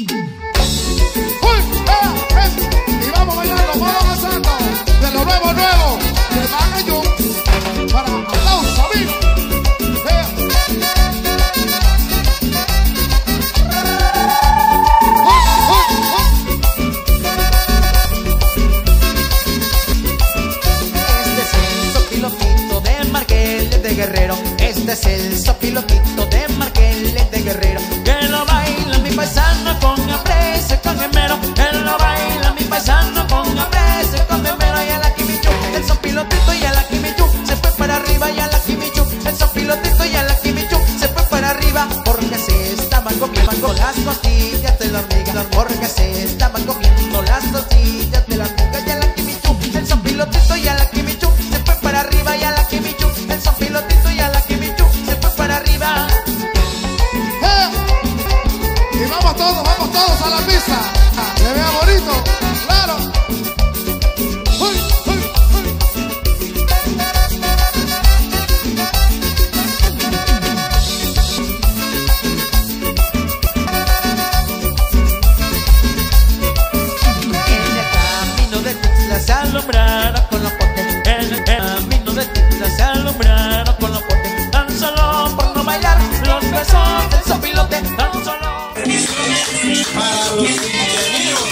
Y vamos bailando, vamos gozando de lo nuevo, nuevo. De Magayo para aplausos, amigos. Guerrero, este es el sopilotito de Marqueles de Guerrero, que lo baila mi paisano con aprecio, con gemero, que lo baila mi paisano con aprecio, con gemero. Y a la Quimichu, el sopilotito y a la Quimichu, se fue para arriba. Y a la Quimichu, el sopilotito y a la Quimichu, se fue para arriba, porque se estaban comiendo las costillas de la hormiga, porque se estaban comiendo las costillas de la hormiga. Y a la Quimichu, el sopilotito y a la Quimichu, se fue para arriba. Y a la Quimichu, el sopilotito y a la Quimichu, se fue para arriba. Y vamos todos a la pista. Se vea bonito, claro. En el camino de Tuxtla se alumbraron con los potes. En el camino de Tuxtla se alumbraron con los potes. Tan solo por no bailar los besos del sopilote. Tan solo para los ingenieros.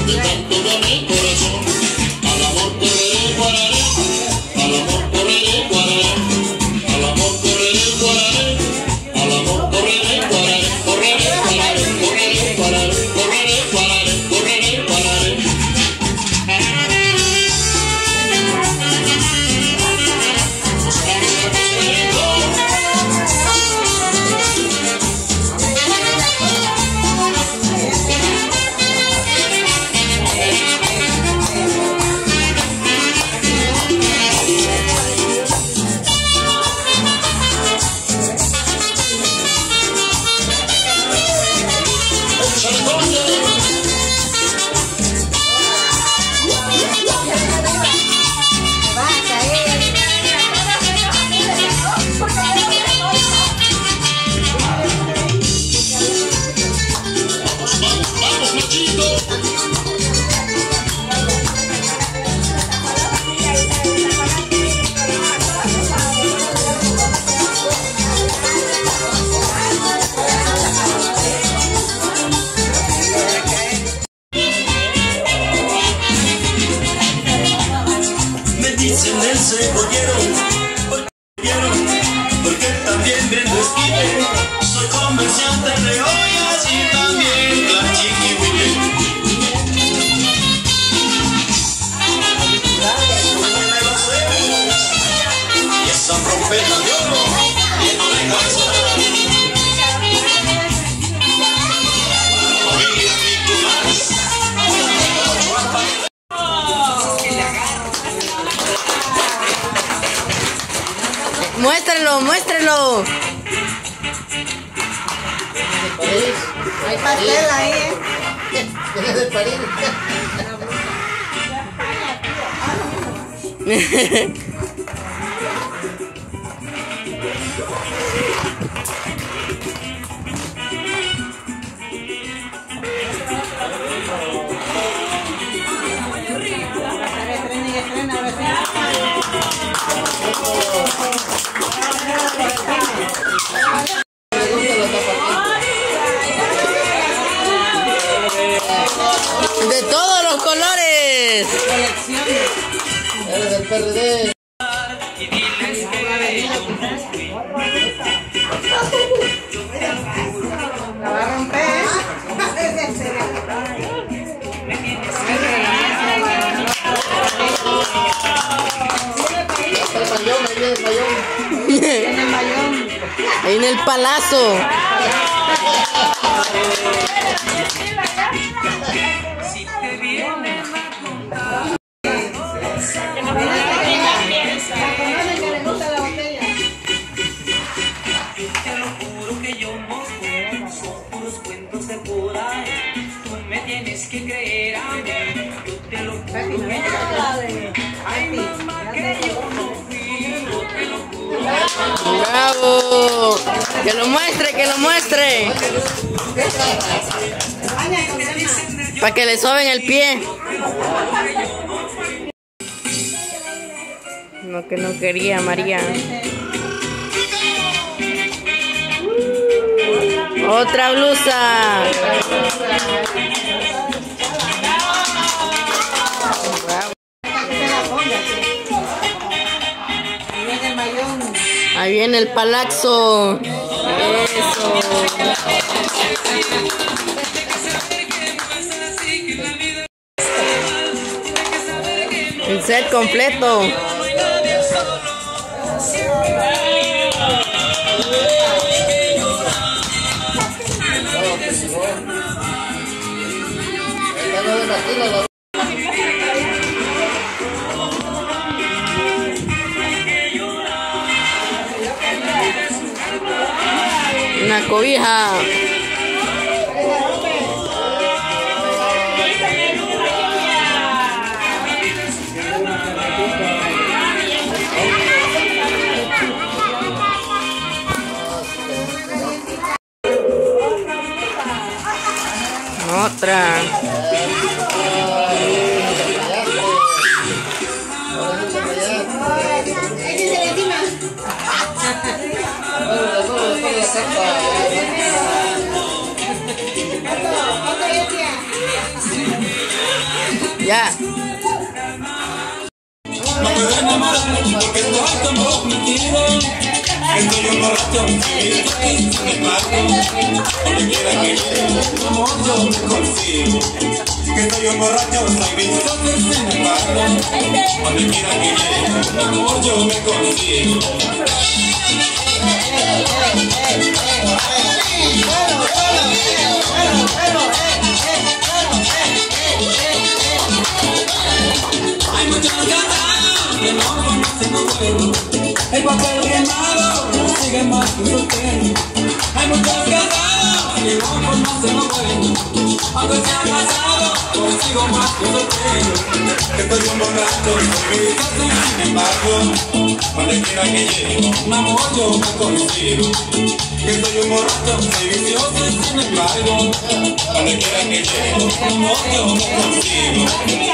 que tanto gané el corazón. Al amor correré guararé, al amor correré guararé, al amor correré guararé, al amor correré guararé, correré guararé, correré guararé, correré guararé, correré guararé. Dicen el cebollero, porque también vendo esquive. Soy comerciante de ollas y también la chiquihuite. Y esa trompeta de oro lleno de casa. Familia Nicolás. Muéstralo, muéstralo. Hay pastel ahí, De todos los colores. Eres del PRD. la va a romper. Ahí en el palazo. Te lo juro que yo no son puros cuentos de por ahí. Tú me tienes que creer a mí. Yo te lo juro que yo. Ay, mamá, que yo no fui. Yo te lo juro. ¡Bravo! Que lo muestre, que lo muestre. Para que le soben el pie. No, que no quería María. Otra blusa. Ahí viene el palazzo. Eso. El set completo. Una cobija. Otra. Ya. No puedo enamorarme porque estoy tan comprometido. Estoy un borracho y estoy sin embargo. Donde quiera que llegue, mi amor yo me consigo. Que estoy un borracho, soy vicioso sin embargo. Donde quiera que llegue, mi amor yo me consigo. Hay muchos gatos que no conocen lo bueno. El papel quemado sigue más que soltero. Hay muchos gatos que no conocen lo bueno. Aunque se ha casado, consigo más que soltero. Que estoy un borracho, soy vicioso sin embargo. Donde quiera que llegue, un amor yo me consigo. Que soy un borracho, soy vicioso sin embargo. Donde quiera que llegue, un amor yo me consigo.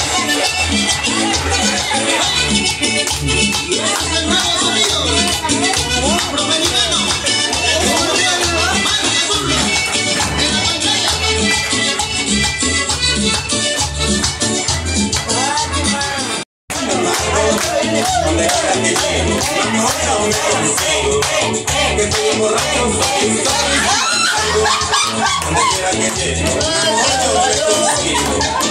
Donde quiera que llegue, no yo me consigo. Que estoy un borracho, soy vicioso sin embargo. Donde quiera que llegue, no yo me consigo.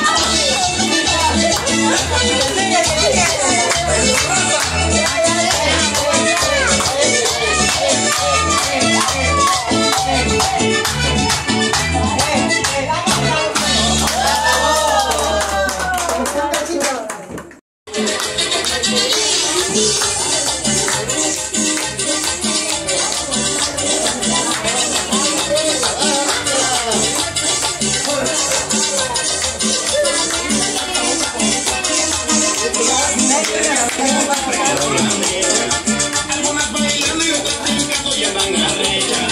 Algunas bailando y otras brincando ya van a reír.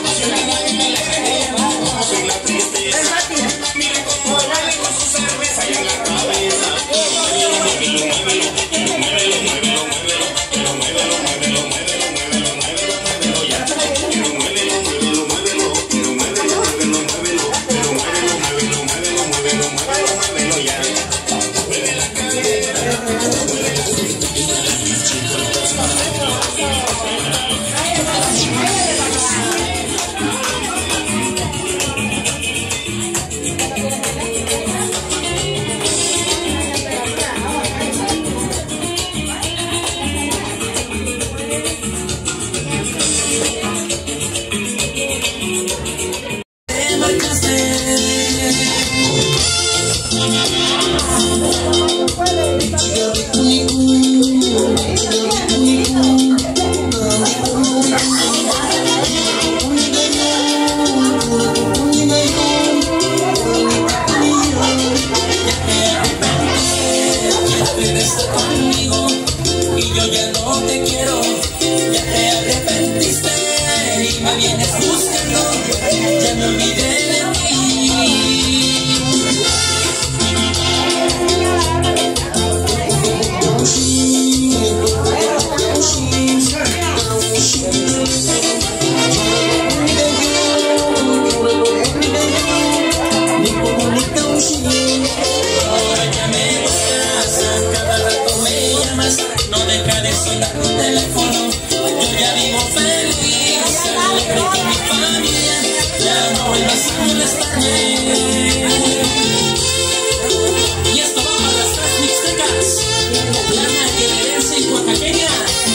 La tristeza. Miren cómo baila con su cerveza y en la cabeza. Conmigo y yo ya no te quiero, ya te arrepentiste y me vienes buscando, ya me olvidé de ahora ya me buscas, cada rato me llamas, no deja de sonar tu teléfono, yo ya vivo feliz, alegre con mi familia, ya no vuelvas a molestarme. Y esto va para las tres mixtecas, plana, guerrerense y oaxaqueña.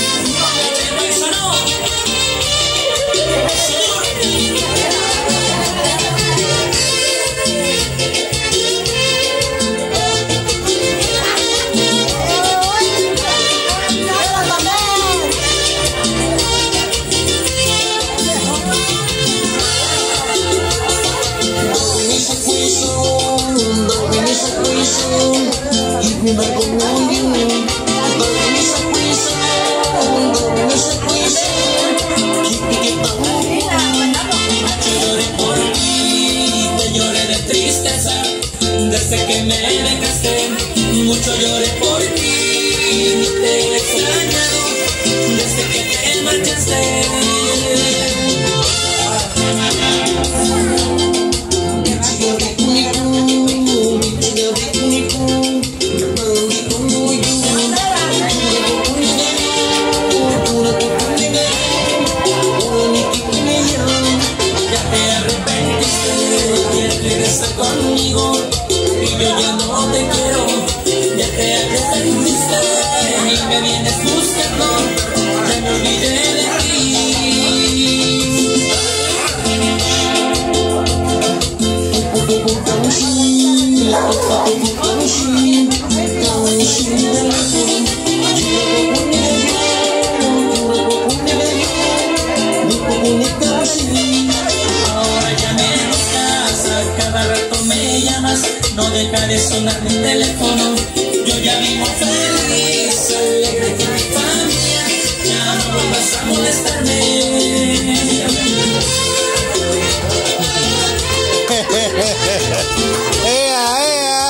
Desde que me dejaste, mucho lloré por ti, te he extrañado, desde que te marchaste. Ahora ya me buscas, a cada rato me llamas, no deja de sonar mi teléfono. Yo ya vivo feliz, alegre con mi familia, ya no vuelvas a molestarme. ¡Ea, ea!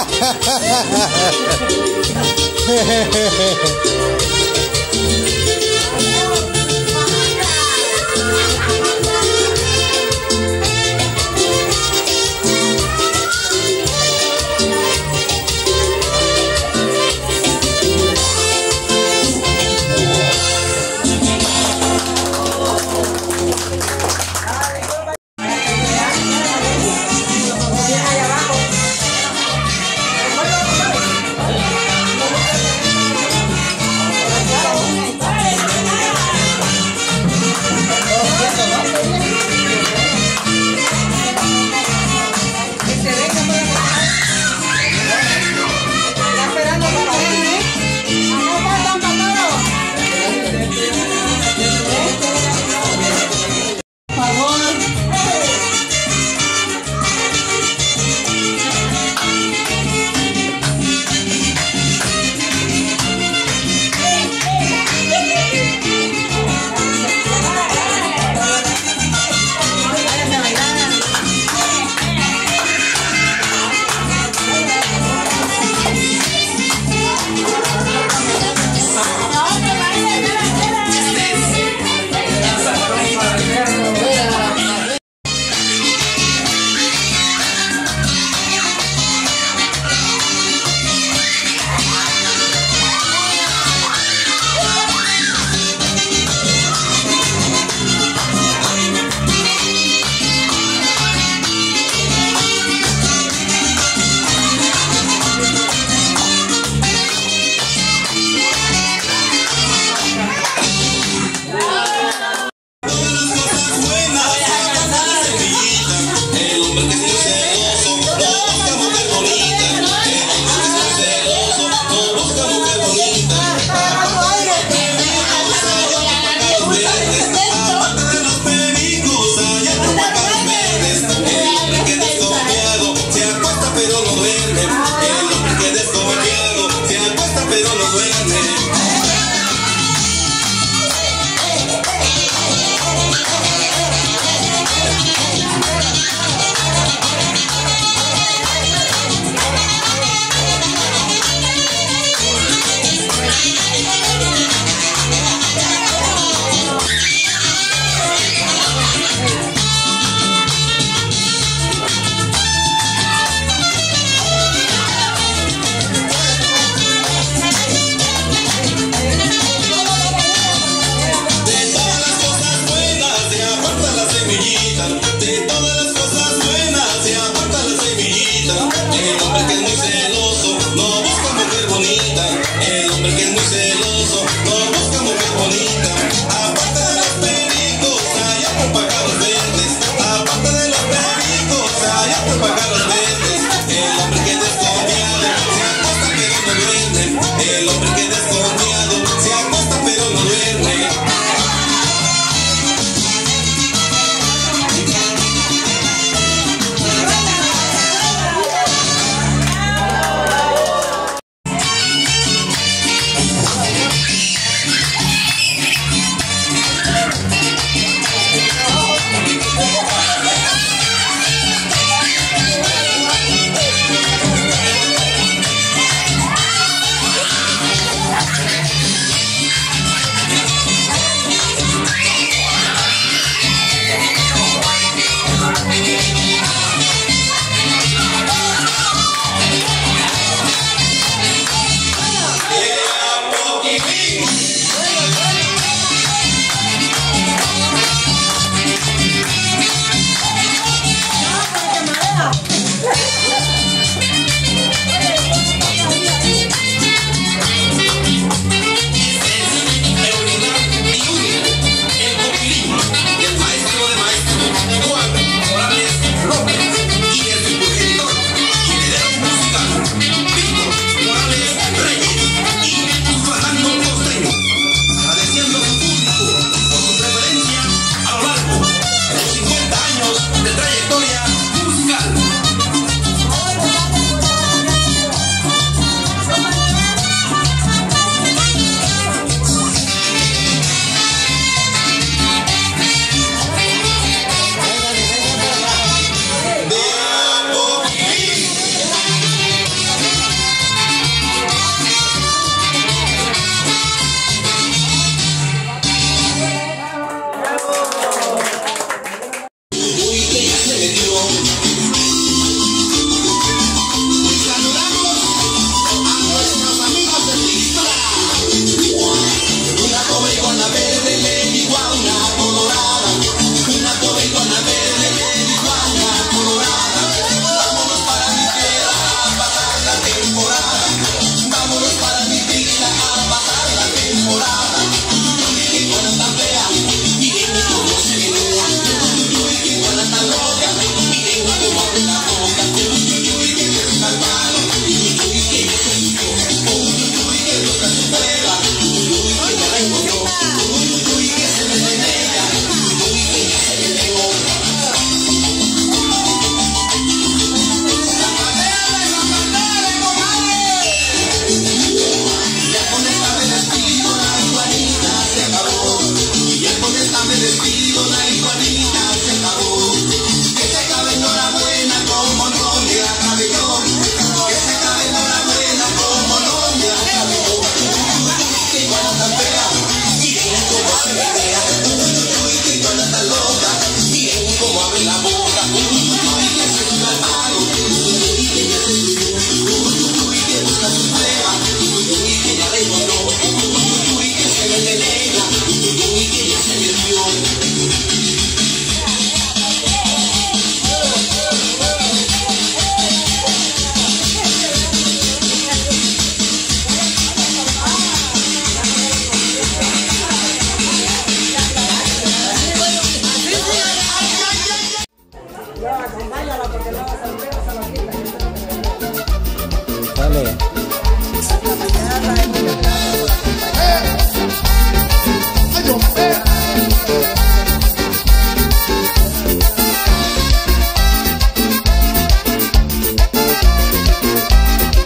Andrea. Hasta mañana y muchas gracias por acompañarnos. Ay, Dios mío.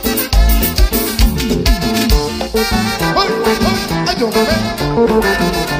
Ay, Dios mío.